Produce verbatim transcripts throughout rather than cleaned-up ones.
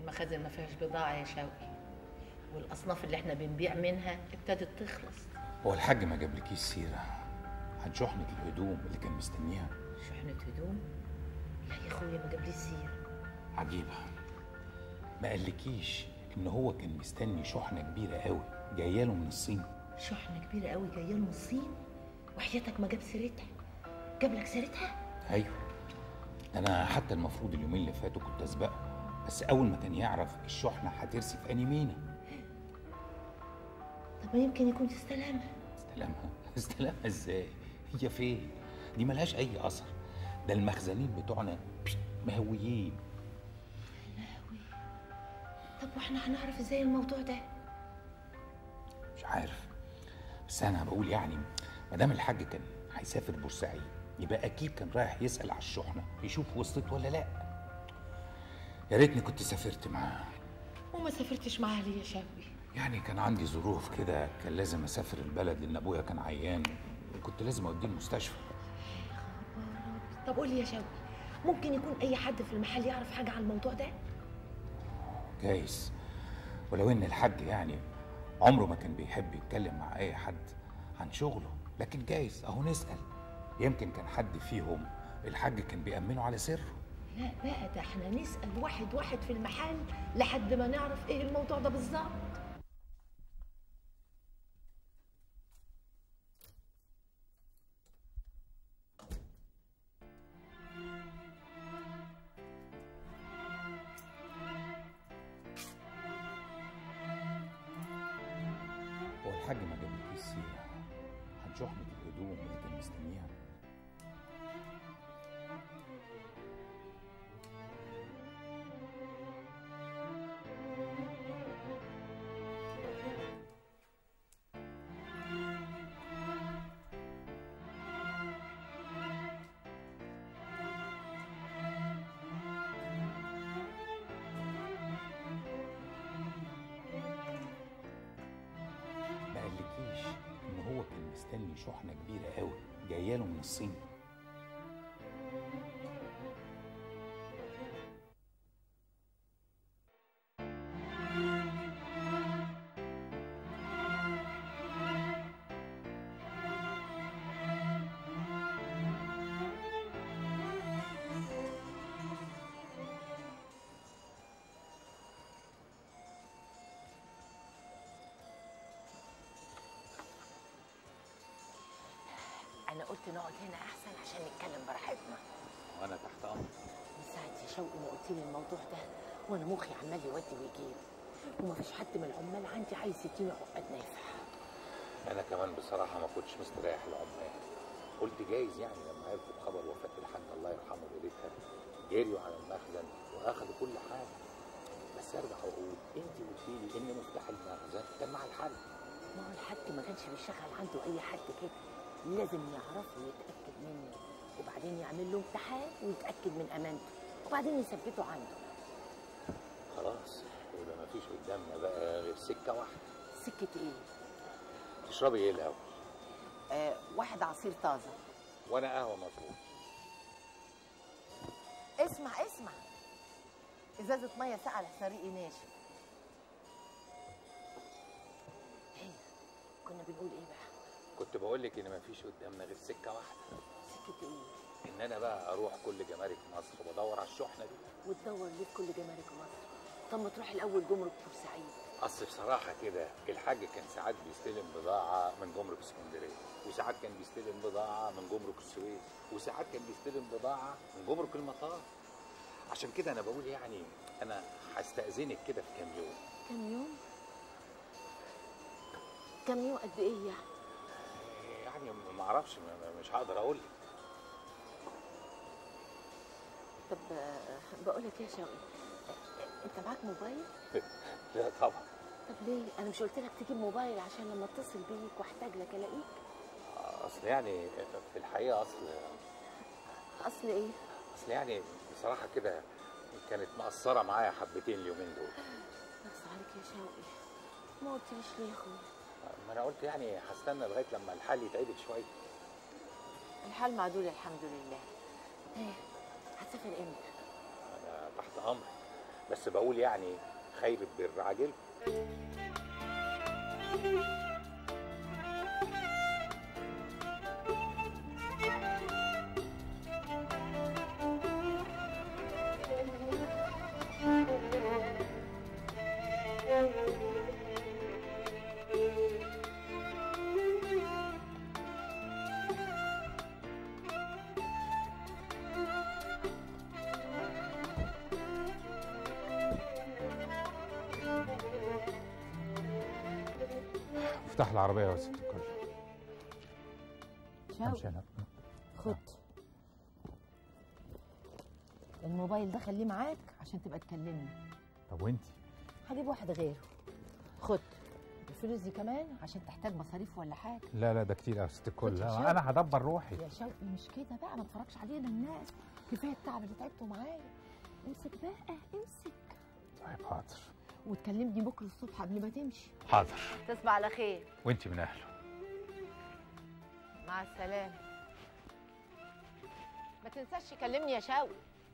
المخازن ما فيهاش بضاعه يا شوقي، والاصناف اللي احنا بنبيع منها ابتدت تخلص. هو الحاج ما جابلكيش سيره عن شحنه الهدوم اللي كان مستنيها؟ شحنه هدوم؟ لا يا اخويا ما جابليش سيره. عجيبه، ما قالكيش ان هو كان مستني شحنه كبيره قوي جايه له من الصين؟ شحنه كبيره قوي جايه له من الصين؟ وحياتك ما جاب سيرتها؟ جاب لك سيرتها؟ ايوه، انا حتى المفروض اليومين اللي فاتوا كنت اسبقه، بس اول ما كان يعرف الشحنه هترسي في انهي مينا. طب ما يمكن يكون استلمها. استلمها؟ استلمها ازاي؟ هي فين؟ دي ملهاش اي اثر، ده المخزنين بتوعنا مهويين. مهوي؟ طب واحنا هنعرف ازاي الموضوع ده؟ مش عارف، بس انا بقول يعني ما دام الحاج كان هيسافر بورسعيد يبقى اكيد كان رايح يسال على الشحنه يشوف وصلت ولا لا. يا ريتني كنت سافرت معاه. وما سافرتش معاه ليه يا شوقي؟ يعني كان عندي ظروف كده، كان لازم اسافر البلد لان ابويا كان عيان وكنت لازم اوديه المستشفى. طب قول لي يا شوقي، ممكن يكون اي حد في المحل يعرف حاجه عن الموضوع ده؟ جايز، ولو ان الحاج يعني عمره ما كان بيحب يتكلم مع اي حد عن شغله، لكن جايز اهو نسال، يمكن كان حد فيهم الحاج كان بيأمنه على سره. لا بقى، ده احنا نسال واحد واحد في المحل لحد ما نعرف ايه الموضوع ده بالظبط. هو الحاج ما جابلكيش سيره عن شحنه الهدوم اللي كان مستنيها؟ ما قالكيش ان هو كان مستني شحنه كبيره قوي جايه له من الصين؟ انا قلت نقعد هنا احسن عشان نتكلم براحتنا. وانا تحت امرك. من ساعه يا شوقي ما قلت لي الموضوع ده وانا مخي عمال يودي ويجيب، ومفيش حد من العمال عندي عايز يديني عقد نافع. انا كمان بصراحه ما كنتش مستريح للعمال، قلت جايز يعني لما عرفوا بخبر وفاه الحاج الله يرحمه وليلتها جريوا على المخزن واخدوا كل حاجه. بس ارجع واقول انت قلت لي ان مفتاح المخزن كان مع الحاج. ما هو الحاج ما كانش بيشغل عنده اي حد كده، لازم يعرفه ويتاكد منه، وبعدين يعمل له امتحان ويتاكد من امانته، وبعدين يثبته عنده. خلاص يبقى ما فيش قدامنا بقى غير سكه واحده. سكه ايه؟ تشربي ايه الاول؟ آه واحد عصير طازه. وانا قهوه مظبوط. اسمع اسمع، ازازه ميه ساقعه لحريقي ناشف. هي كنا بنقول ايه بقى؟ كنت بقول لك ان ما فيش قدامنا غير سكه واحده. سكه ايه؟ ان انا بقى اروح كل جمارك مصر وادور على الشحنه دي. وتدور ليه في كل جمارك مصر؟ طب ما تروح الاول جمرك بورسعيد. اصل بصراحه كده الحاج كان ساعات بيستلم بضاعه من جمرك اسكندريه، وساعات كان بيستلم بضاعه من جمرك السويس، وساعات كان بيستلم بضاعه من جمرك المطار. عشان كده انا بقول يعني انا هستأذنك كده في كام يوم. كام يوم؟ كام يوم قد ايه يعني؟ يعني ما اعرفش، مش هقدر اقول لك. طب بقول لك ايه يا شوقي، انت معاك موبايل؟ لا طبعا. طب ليه؟ انا مش قلت لك تجيب موبايل عشان لما اتصل بيك واحتاج لك الاقيك؟ اصل يعني في الحقيقه اصل اصل ايه؟ اصل يعني بصراحه كده كانت مقصره معايا حبتين اليومين دول. نقص عليك يا شوقي، ما قلتليش ليه يا اخويا؟ ما انا قلت يعني هستنى لغايه لما الحال يتعدل شويه. الحال معدول الحمد لله. ايه هتسافر امتى؟ انا تحت امرك، بس بقول يعني خير البر عاجل. افتح العربية يا ست الكل. امشي انا. خد الموبايل ده خليه معاك عشان تبقى تكلمني. طب وانتي؟ هجيب واحد غيره. خد الفلوس دي كمان عشان تحتاج مصاريف ولا حاجه. لا لا ده كتير يا ست الكل، خد يا انا انا هدبر روحي. يا شوقي مش كده بقى، ما تفرجش علينا الناس، كفايه التعب اللي تعبته معايا. امسك بقى امسك. طيب حاضر. وتكلمني بكره الصبح قبل ما تمشي. حاضر. تصبح على خير. وانتي من اهله. مع السلامه. ما تنساش تكلمني يا شوقي.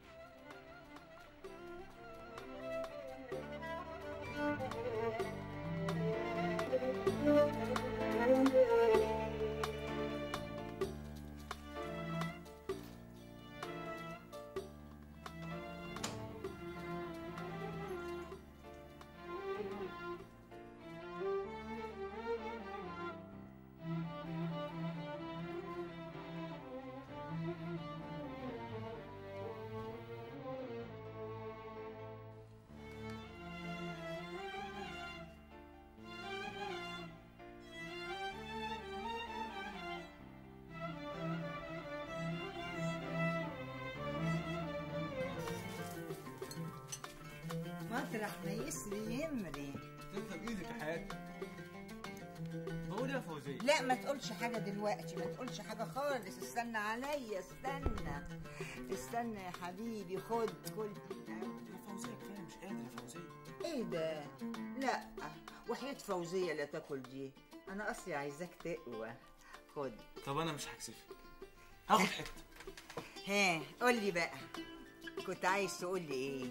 مطرح ما يسري يمري. تنسى بايدك يا حياتي. بقول يا فوزية. لا ما تقولش حاجة دلوقتي، ما تقولش حاجة خالص، استنى عليا، استنى استنى يا حبيبي. خد كل يا فوزية كفاية، مش قادر يا فوزية. ايه ده؟ لا وحياة فوزية لا تاكل دي، انا اصلي عايزاك تقوى. خد. طب انا مش هكسفك، هاخد حتة. ها قول لي بقى، كنت عايز تقول لي ايه؟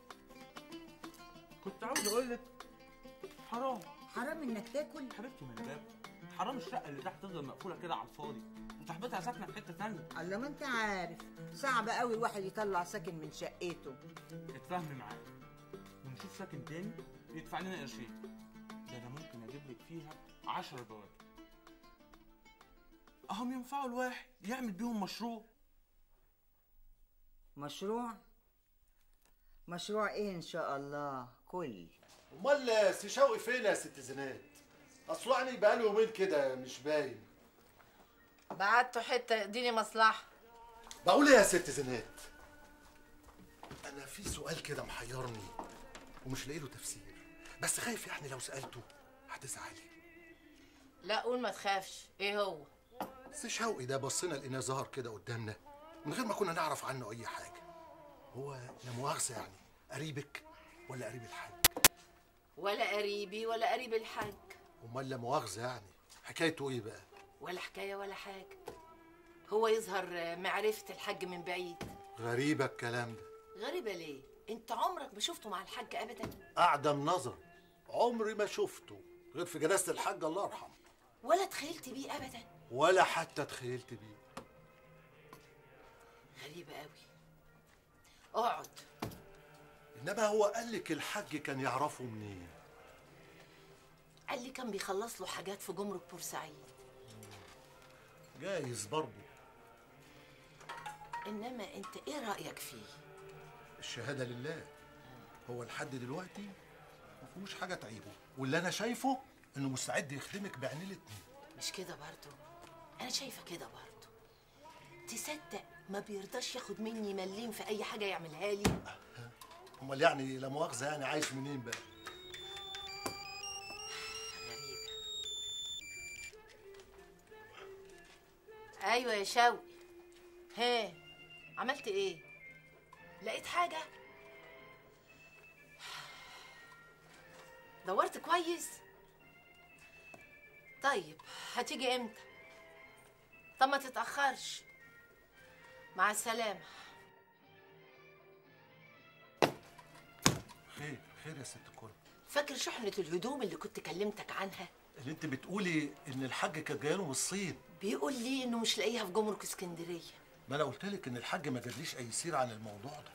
كنت عاوز اقول لك حرام حرام انك تاكل؟ حبيبتي من الباب، حرام الشقة اللي تحت تفضل مقفولة كده على الفاضي، انت حبيتها ساكنة في حتة تانية. الله ما انت عارف صعب قوي الواحد يطلع ساكن من شقته. اتفاهمي معايا ونشوف ساكن تاني يدفع لنا قرشين، ده انا ممكن اجيب لك فيها عشر بواكب اهم ينفعوا الواحد يعمل بيهم مشروع. مشروع؟ مشروع ايه ان شاء الله؟ كل امال سي شوقي فين يا ست زينات؟ اصله يعني بقاله يومين كده مش باين. بعته حته يقضيني مصلحه. بقول ايه يا ست زينات؟ انا في سؤال كده محيرني ومش لاقي له تفسير، بس خايف يعني لو سالته هتزعلي. لا قول ما تخافش. ايه هو؟ سي شوقي ده بصينا لقيناه ظهر كده قدامنا من غير ما كنا نعرف عنه اي حاجه. هو لا مؤاخذه يعني قريبك ولا قريب الحاج؟ ولا قريبي ولا قريب الحاج. امال لا مؤاخذه يعني حكايته ايه بقى؟ ولا حكايه ولا حاجه، هو يظهر معرفه الحاج من بعيد. غريبه الكلام ده. غريبه ليه؟ انت عمرك ما شفته مع الحاج ابدا؟ اعدم نظر عمري ما شفته غير في جنازه الحاج الله يرحمه. ولا تخيلت بيه ابدا؟ ولا حتى تخيلت بيه. غريبه قوي. اقعد. انما هو قال لك الحاج كان يعرفه منين؟ قال لي كان بيخلص له حاجات في جمرك بورسعيد. جايز برضه. انما انت ايه رايك فيه؟ الشهاده لله، هو لحد دلوقتي ما فيهوش حاجه تعيبه، واللي انا شايفه انه مستعد يخدمك بعينيه الاتنين. مش كده برضه؟ انا شايفه كده برضه. تصدق ما بيرضاش ياخد مني مليم في اي حاجه يعملها لي. امال يعني لا مؤاخذه يعني عايش منين بقى؟ غريبه. ايوه يا شوقي. ها عملت ايه؟ لقيت حاجه؟ دورت كويس؟ طيب هتيجي امتى؟ طب ما تتاخرش. مع السلامه. خير يا ست الكل؟ فاكر شحنة الهدوم اللي كنت كلمتك عنها؟ اللي انت بتقولي ان الحاج كان جاي له من الصين. بيقول لي انه مش لاقيها في جمرك اسكندريه. ما انا قلت لك ان الحاج ما جابليش اي سيره عن الموضوع ده.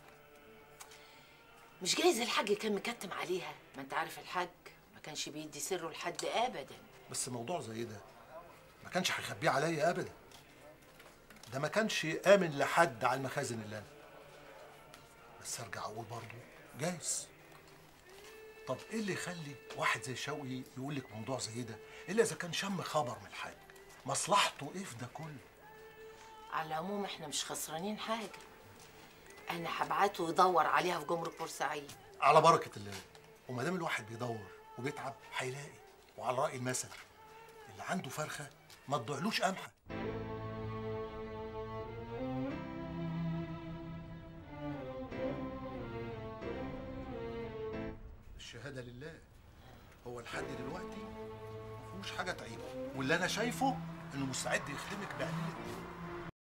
مش جايز الحاج كان مكتم عليها، ما انت عارف الحاج ما كانش بيدي سره لحد ابدا. بس موضوع زي ده ما كانش هيخبيه عليا ابدا. ده ما كانش امن لحد على المخازن اللي انا. بس ارجع اقول برضه جايز. طب ايه اللي يخلي واحد زي شوقي يقول لك موضوع زي ده الا اذا كان شم خبر من الحاج؟ مصلحته ايه في ده كله؟ على العموم احنا مش خسرانين حاجه. انا هبعته يدور عليها في جمرك بورسعيد. على بركه الله. وما دام الواحد بيدور وبيتعب هيلاقي. وعلى راي المثل اللي عنده فرخه ما تضيعلوش قمحه. الشهاده لله. هو لحد دلوقتي ما فيهوش حاجه تعيبه، واللي انا شايفه انه مستعد يخدمك بقليل الدنيا.